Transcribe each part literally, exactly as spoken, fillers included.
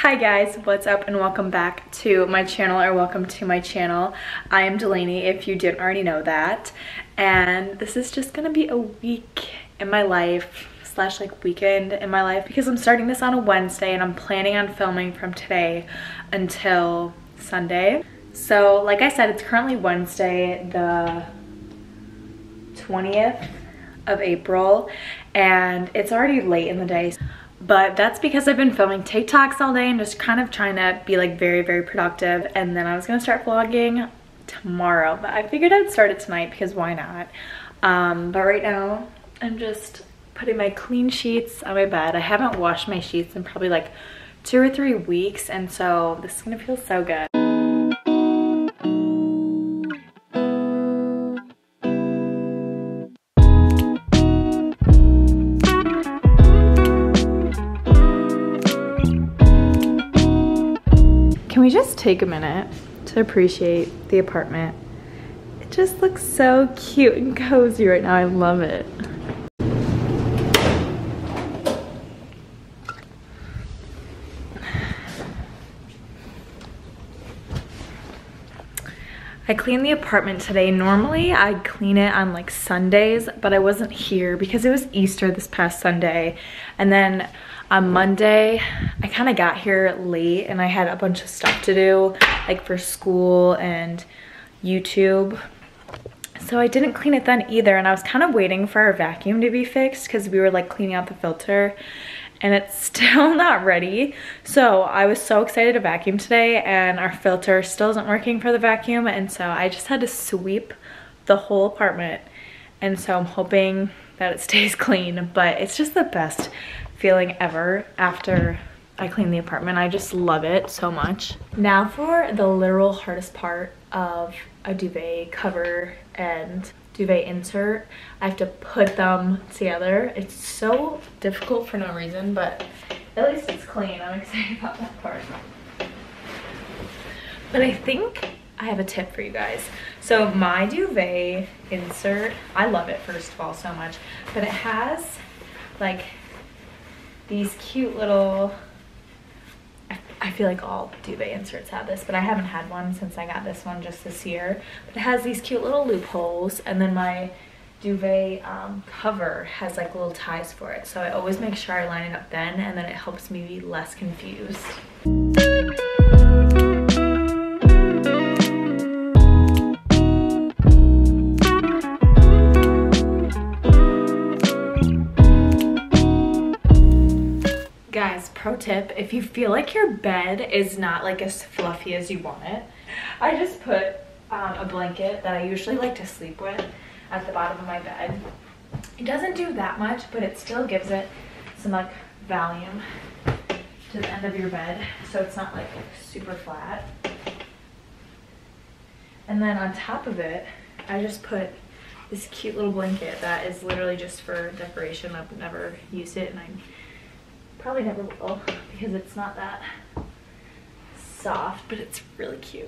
Hi guys, what's up and welcome back to my channel, or welcome to my channel. I am Delaney, if you didn't already know that. And this is just gonna be a week in my life, slash like weekend in my life, because I'm starting this on a Wednesday and I'm planning on filming from today until Sunday. So like I said, it's currently Wednesday, the twentieth of April, and it's already late in the day. But that's because I've been filming TikToks all day and just kind of trying to be like very, very productive. And then I was gonna start vlogging tomorrow, but I figured I'd start it tonight because why not? Um, but right now I'm just putting my clean sheets on my bed. I haven't washed my sheets in probably like two or three weeks. And so this is gonna feel so good. Can we just take a minute to appreciate the apartment? It just looks so cute and cozy right now. I love it. I cleaned the apartment today. Normally I'd clean it on like Sundays, but I wasn't here because it was Easter this past Sunday. And then on Monday, I kind of got here late and I had a bunch of stuff to do, like for school and YouTube. So I didn't clean it then either, and I was kind of waiting for our vacuum to be fixed because we were like cleaning out the filter and it's still not ready. So I was so excited to vacuum today and our filter still isn't working for the vacuum, and so I just had to sweep the whole apartment. And so I'm hoping that it stays clean, but it's just the best feeling ever after I clean the apartment. I just love it so much. Now for the literal hardest part of a duvet cover and duvet insert. I have to put them together. It's so difficult for no reason, but at least it's clean. I'm excited about that part. But I think I have a tip for you guys. So my duvet insert, I love it first of all so much, but it has like these cute little, I feel like all duvet inserts have this, but I haven't had one since I got this one just this year. But it has these cute little loopholes, and then my duvet um, cover has like little ties for it. So I always make sure I line it up then, and then it helps me be less confused. Guys, pro tip, if you feel like your bed is not like as fluffy as you want it, I just put um, a blanket that I usually like to sleep with at the bottom of my bed. It doesn't do that much, but it still gives it some like volume to the end of your bed, so it's not like super flat. And then on top of it, I just put this cute little blanket that is literally just for decoration. I've never used it, and I probably never will because it's not that soft, but it's really cute.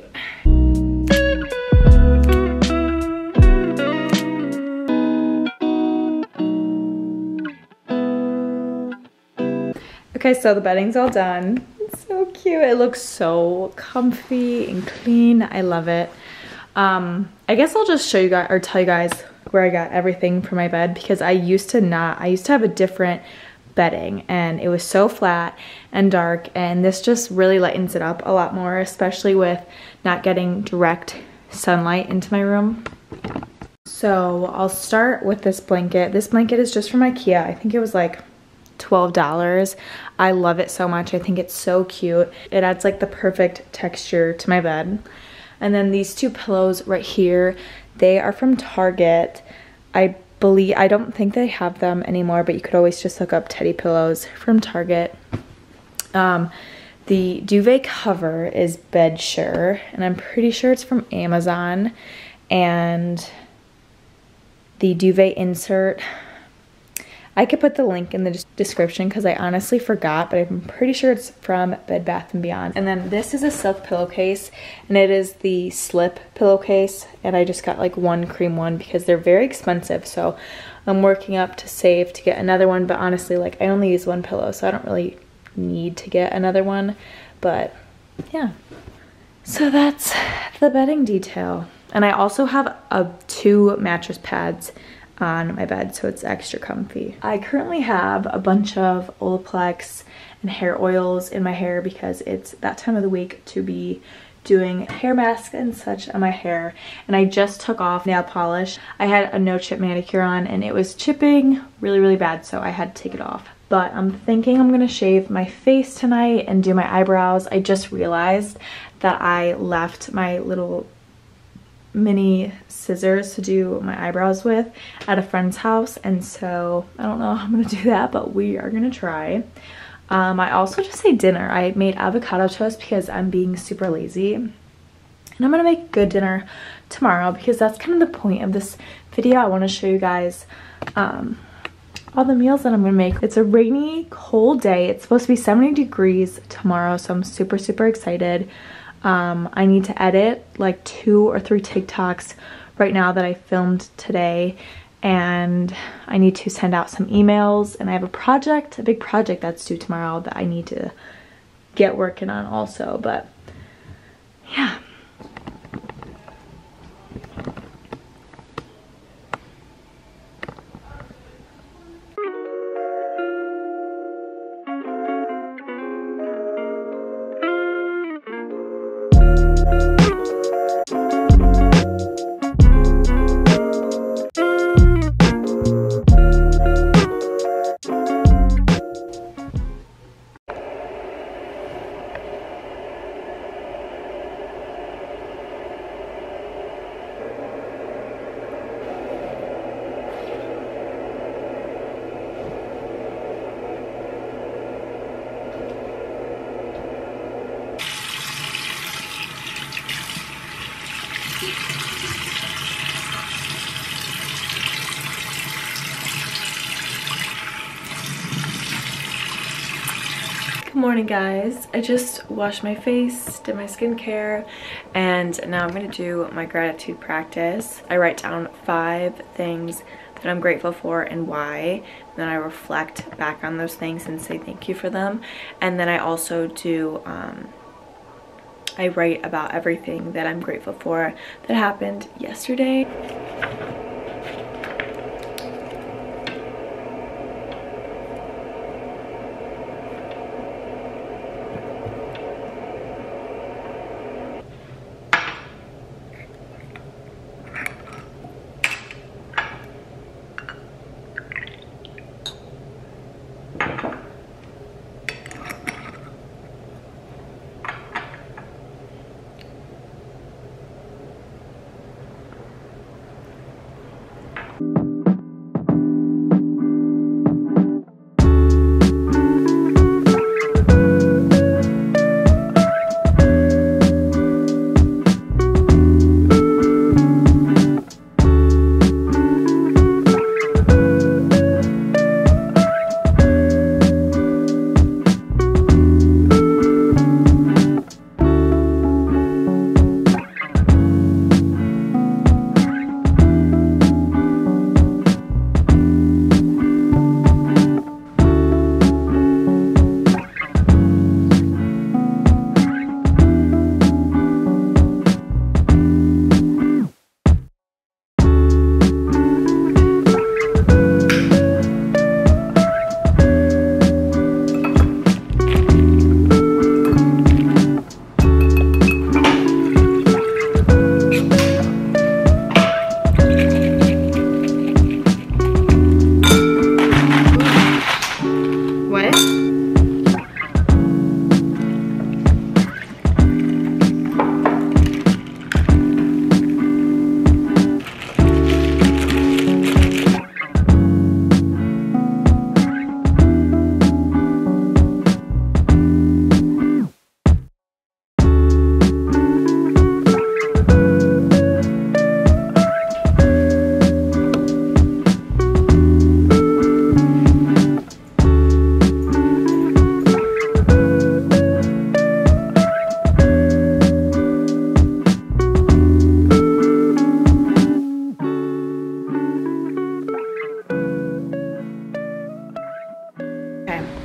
Okay, so the bedding's all done. It's so cute. It looks so comfy and clean. I love it. Um, I guess I'll just show you guys or tell you guys where I got everything for my bed, because I used to not, I used to have a different bedding and it was so flat and dark, and this just really lightens it up a lot more, especially with not getting direct sunlight into my room. So I'll start with this blanket. This blanket is just from IKEA. I think it was like twelve dollars. I love it so much. I think it's so cute. It adds like the perfect texture to my bed. And then these two pillows right here, they are from Target. I believe, I don't think they have them anymore, but you could always just look up teddy pillows from Target. Um, the duvet cover is Bedsure, and I'm pretty sure it's from Amazon. And the duvet insert, I could put the link in the description because I honestly forgot, but I'm pretty sure it's from Bed Bath and Beyond. And then this is a silk pillowcase, and it is the slip pillowcase, and I just got like one cream one because they're very expensive. So I'm working up to save to get another one, but honestly, like I only use one pillow, so I don't really need to get another one, but yeah. So that's the bedding detail. And I also have a two mattress pads on my bed, so it's extra comfy. I currently have a bunch of Olaplex and hair oils in my hair because it's that time of the week to be doing hair masks and such on my hair. And I just took off nail polish. I had a no chip manicure on and it was chipping really, really bad, so I had to take it off. But I'm thinking I'm gonna shave my face tonight and do my eyebrows. I just realized that I left my little mini scissors to do my eyebrows with at a friend's house, and so I don't know how I'm gonna do that, but we are gonna try. Um, I also just ate dinner. I made avocado toast because I'm being super lazy, and I'm gonna make good dinner tomorrow because that's kind of the point of this video. I want to show you guys um, all the meals that I'm gonna make. It's a rainy, cold day. It's supposed to be seventy degrees tomorrow, so I'm super, super excited. Um, I need to edit like two or three TikToks right now that I filmed today, and I need to send out some emails, and I have a project, a big project that's due tomorrow that I need to get working on also, but yeah. Good morning, guys. I just washed my face, did my skincare, and now I'm gonna do my gratitude practice. I write down five things that I'm grateful for and why. Then I reflect back on those things and say thank you for them. And then I also do, um, I write about everything that I'm grateful for that happened yesterday.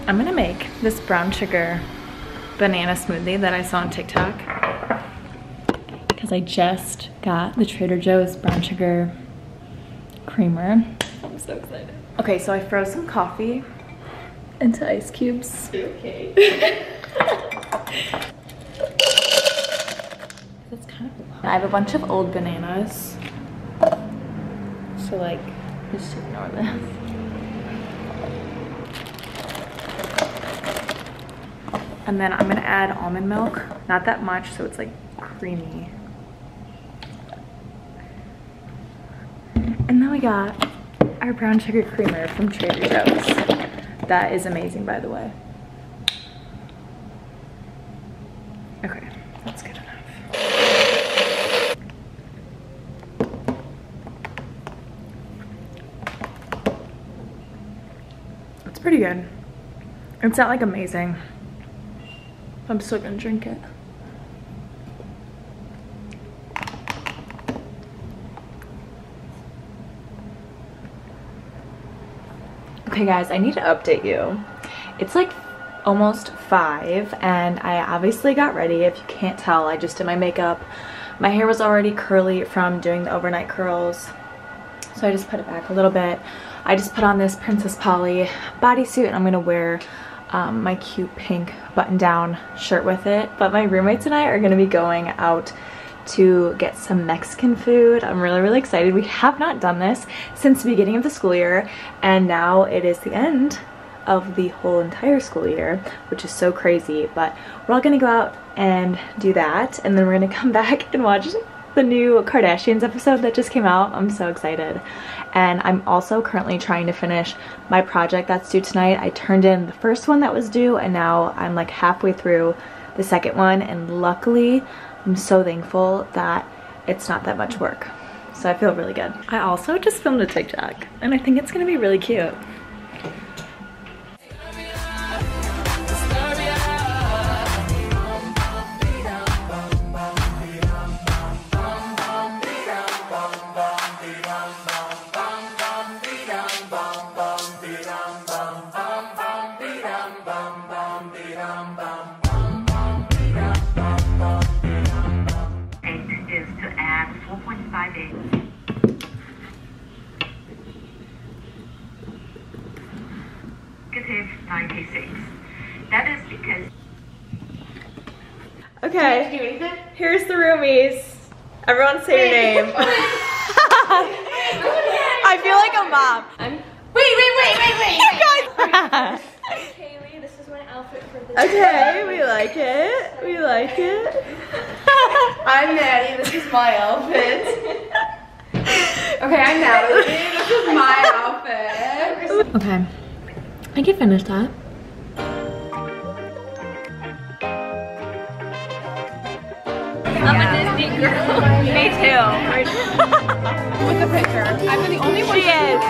I'm gonna make this brown sugar banana smoothie that I saw on TikTok because I just got the Trader Joe's brown sugar creamer. I'm so excited. Okay, so I froze some coffee into ice cubes. Okay. That's kind of I have a bunch of old bananas. So like, just ignore this. And then I'm gonna add almond milk. Not that much, so it's like creamy. And then we got our brown sugar creamer from Trader Joe's. That is amazing, by the way. Okay, that's good enough. It's pretty good. It's not like amazing. I'm still gonna drink it. Okay guys, I need to update you. It's like almost five and I obviously got ready. If you can't tell, I just did my makeup. My hair was already curly from doing the overnight curls, so I just put it back a little bit. I just put on this Princess Polly bodysuit and I'm gonna wear um, my cute pink button-down shirt with it. But my roommates and I are gonna be going out to get some Mexican food. I'm really, really excited. We have not done this since the beginning of the school year, and now it is the end of the whole entire school year, which is so crazy. But we're all gonna go out and do that, and then we're gonna come back and watch the new Kardashians episode that just came out. I'm so excited. And I'm also currently trying to finish my project that's due tonight. I turned in the first one that was due, and now I'm like halfway through the second one, and luckily I'm so thankful that it's not that much work. So I feel really good. I also just filmed a TikTok and I think it's gonna be really cute. ninety-six. That is because. Okay. Did you do anything? Here's the roomies. Everyone say your name. I feel like a mom. I'm. Wait, wait, wait, wait, wait. You guys. I'm Kaylee. This is my outfit for the. Okay, we like it. We like it. I'm Maddie. This is my outfit. Okay, I'm Natalie. This is my outfit. Okay. I can finish that. I'm a Disney girl. Me too. With the picture. I'm the only one. She is.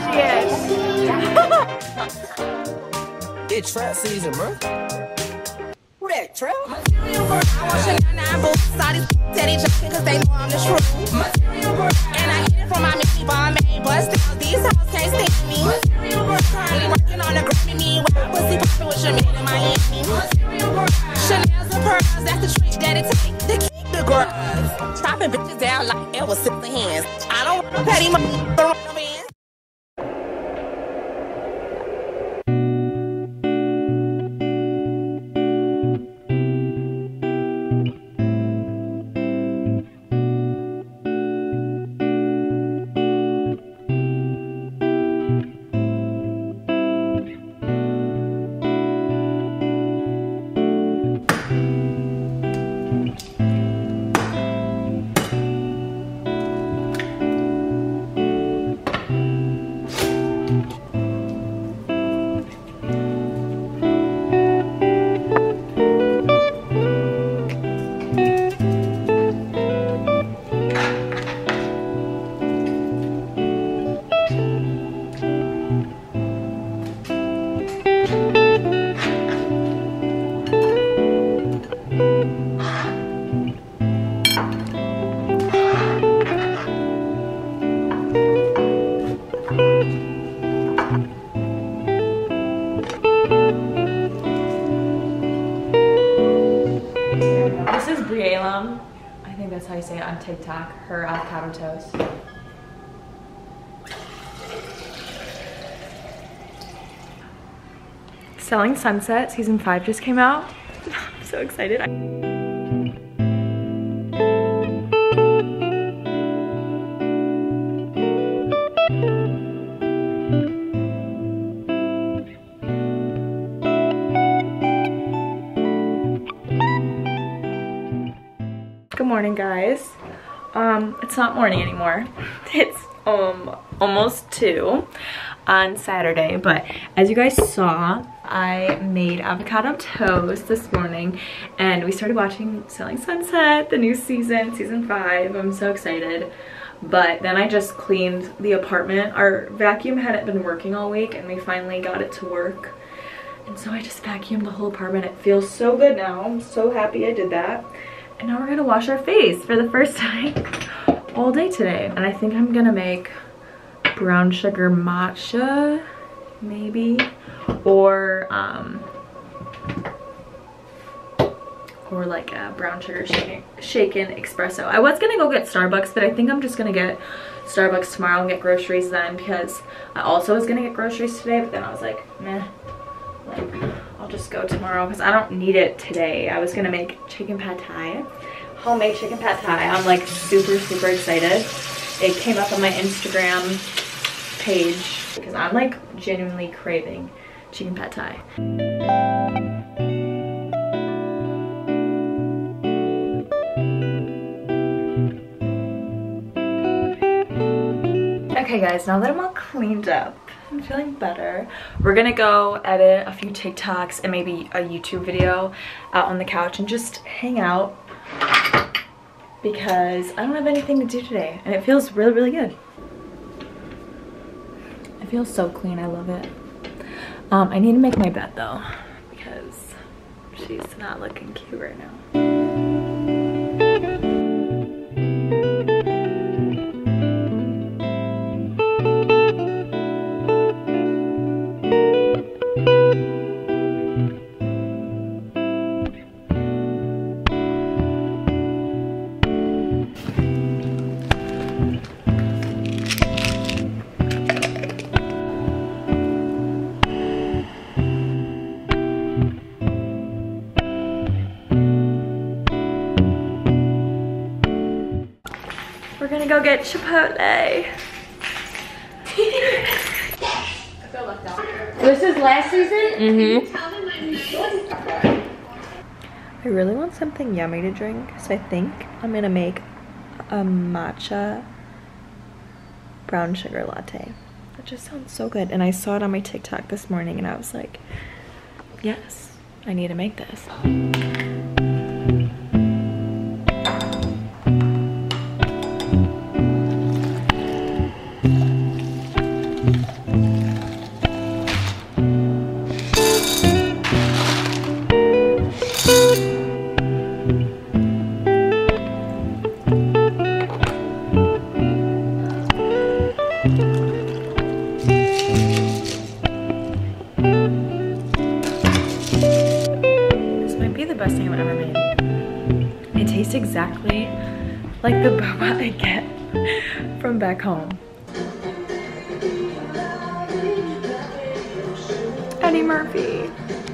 She is. It's trap season, bro. Who that, trap? Material girl, I want Chanel nine boots. All these steady jumping cause they know I'm the truth. Material girl, and I get it from my Mickey Bombay. But still, these hoes can't stand me. Material girl, currently working on a Grammy. Me, wild pussy poppin' with your man in Miami. Material girl, Chanel's and pearls, that's the trick that it take to keep the girls. Chopping bitches down like it was six hands. I don't want no petty money, don't want no man. say it on TikTok, her avocado toast. Selling Sunset season five just came out. I'm so excited. Good morning, guys. Um, it's not morning anymore. It's um almost two on Saturday, but as you guys saw, I made avocado toast this morning and we started watching Selling Sunset, the new season, season five. I'm so excited. But then I just cleaned the apartment. Our vacuum hadn't been working all week and we finally got it to work. And so I just vacuumed the whole apartment. It feels so good now. I'm so happy I did that. And now we're gonna wash our face for the first time all day today. And I think I'm gonna make brown sugar matcha, maybe, or um, or like a brown sugar shaken, shaken espresso. I was gonna go get Starbucks, but I think I'm just gonna get Starbucks tomorrow and get groceries then, because I also was gonna get groceries today, but then I was like, meh, like, I'll just go tomorrow because I don't need it today. I was gonna make chicken pad thai, homemade chicken pad thai. I'm like super, super excited. It came up on my Instagram page because I'm like genuinely craving chicken pad thai. Okay guys, now that I'm all cleaned up, I'm feeling better. We're gonna go edit a few TikToks and maybe a YouTube video out on the couch and just hang out because I don't have anything to do today and it feels really, really good. It feels so clean, I love it. Um, I need to make my bed though because she's not looking cute right now. We're gonna go get Chipotle. This is last season? Mm-hmm. I really want something yummy to drink, so I think I'm gonna make a matcha brown sugar latte. That just sounds so good. And I saw it on my TikTok this morning and I was like, yes, I need to make this. Best thing I've ever made. It tastes exactly like the boba I get from back home. Eddie Murphy.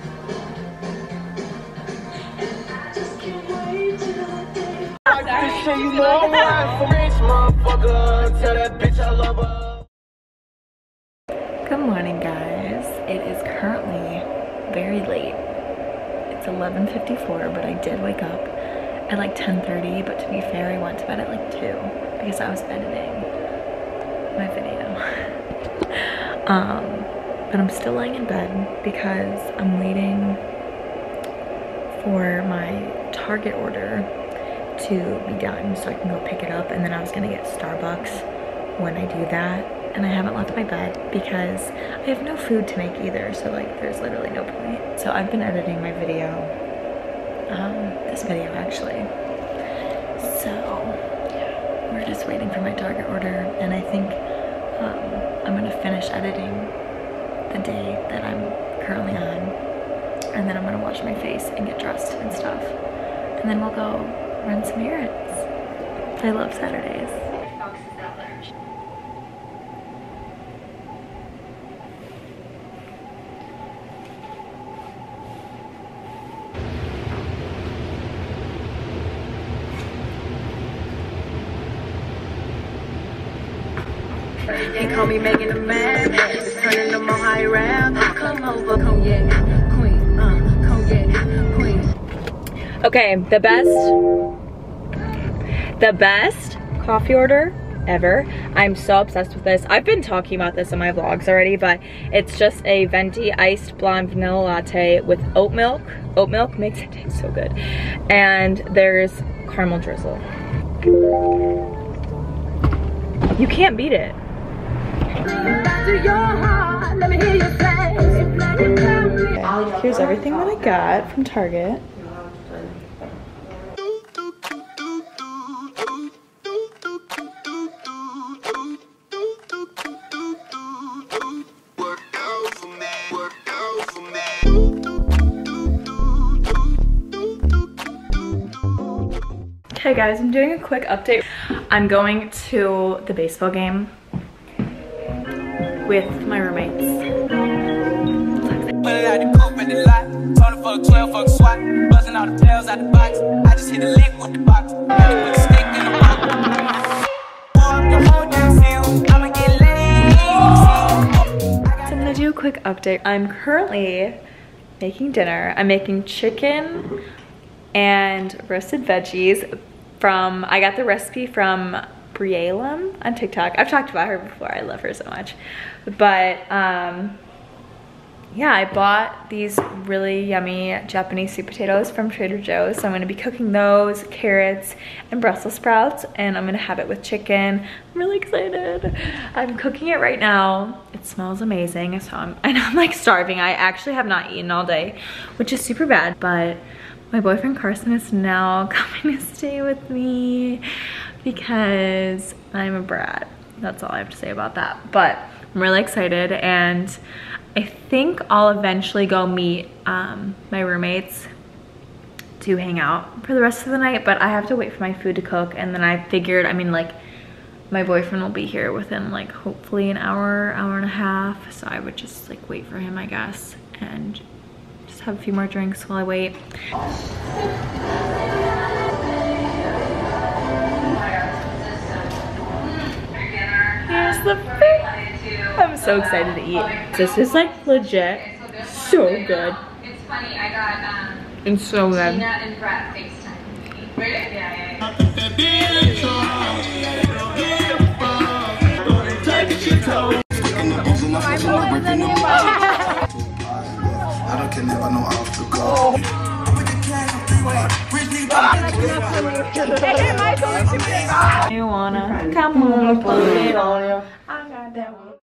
Good morning, guys. It is currently very late. It's eleven fifty-four, but I did wake up at like ten thirty, but to be fair, I went to bed at like two because I was editing my video. um, but I'm still laying in bed because I'm waiting for my Target order to be done so I can go pick it up, and then I was gonna get Starbucks when I do that. And I haven't left my bed because I have no food to make either, so like there's literally no point. So I've been editing my video, um, this video actually. So yeah, we're just waiting for my Target order, and I think um, I'm gonna finish editing the day that I'm currently on, and then I'm gonna wash my face and get dressed and stuff, and then we'll go run some errands. I love Saturdays. They call me Megan the Man, it's turning them on high round. Come over, cognac queen, uh, cognac queen. Okay, the best, the best coffee order ever. I'm so obsessed with this. I've been talking about this in my vlogs already, but it's just a venti iced blonde vanilla latte with oat milk. Oat milk makes it taste so good. And there's caramel drizzle. You can't beat it. Here's everything that I got from Target. Okay guys, I'm doing a quick update. I'm going to the baseball game with my roommates. Put it out the coupe in the lot. Tony fuck twelve, fuck SWAT. Buzzing all the bells out the box. I just hit a lick with the box. Put a stick in the box. I'ma get laid. So I'm gonna do a quick update. I'm currently making dinner. I'm making chicken and roasted veggies from, I got the recipe from Brialem on TikTok. I've talked about her before. I love her so much. But um, yeah, I bought these really yummy Japanese sweet potatoes from Trader Joe's. So I'm gonna be cooking those, carrots, and Brussels sprouts, and I'm gonna have it with chicken. I'm really excited. I'm cooking it right now. It smells amazing. So I'm, I know I'm like starving. I actually have not eaten all day, which is super bad, but my boyfriend Carson is now coming to stay with me because I'm a brat. That's all I have to say about that. But I'm really excited, and I think I'll eventually go meet um, my roommates to hang out for the rest of the night, but I have to wait for my food to cook. And then I figured, I mean, like, my boyfriend will be here within like hopefully an hour, hour and a half. So I would just like wait for him, I guess, and just have a few more drinks while I wait. Here's the food. I'm so excited to eat. This is like legit so good. It's funny, I got um It's so good. Gina and Brett FaceTime. Really? Yeah, yeah, I don't care, never know how to go. You wanna come on, put it on you. I got that one.